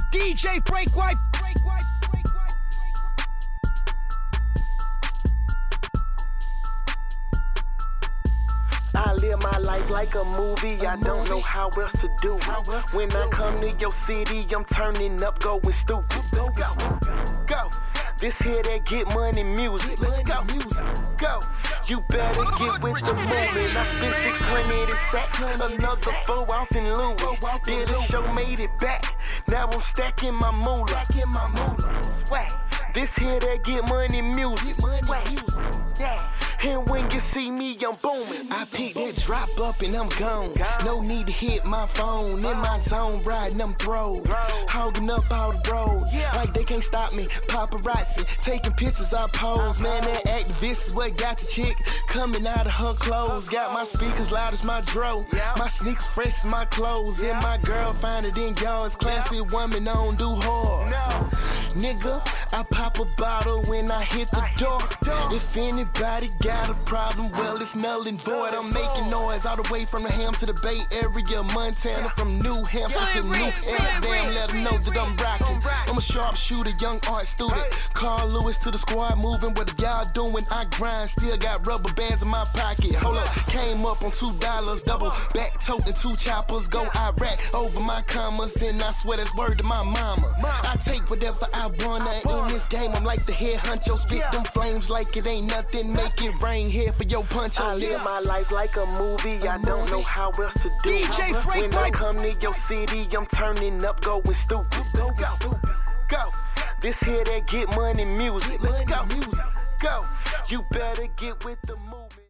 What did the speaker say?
DJ Break Wipe. I live my life like a movie, I don't know how else to do it. When I come to your city, I'm turning up, going stupid. Go. This here that get money music. Let's go. Go. You better get with the movement. I spent 600 in sack, another 4 off in Louis. Did a show, made it back. Now I'm stacking my moolah. Swag. This here that get money music. Yeah. And when you see me, I'm booming. I pick that drop up and I'm gone. No need to hit my phone. In my zone, riding them throws. Hogging up all the road. Like they can't stop me. Paparazzi, taking pictures, I pose. Man, that activist is what got the chick coming out of her clothes. Got my speakers loud as my dro. My sneakers fresh as my clothes. And my girl find it in yours. Classy woman, I don't do hard. Nigga, I pop a bottle when I hit the door. If anybody got a problem, well, it's null and void. I'm making noise all the way from the Ham to the Bay Area, Montana, from New Hampshire to New Amsterdam. Let them know that I'm rocking. I'm a sharpshooter, young art student. Carl Lewis to the squad, moving. What y'all doing? I grind, still got rubber bands in my pocket. Hold up, came up on $2, double back toting 2 choppers. Go Iraq over my commas, and I swear that's word to my mama. I take whatever I wanna in this game. I'm like the head honcho, spit them flames like it ain't nothing. Make it rain here for your punch. I live my life like a movie. I don't know how else to do it. When I come to your city, I'm turning up, going stupid. Go. This here that get money music. Let's go. Go. You better get with the movement.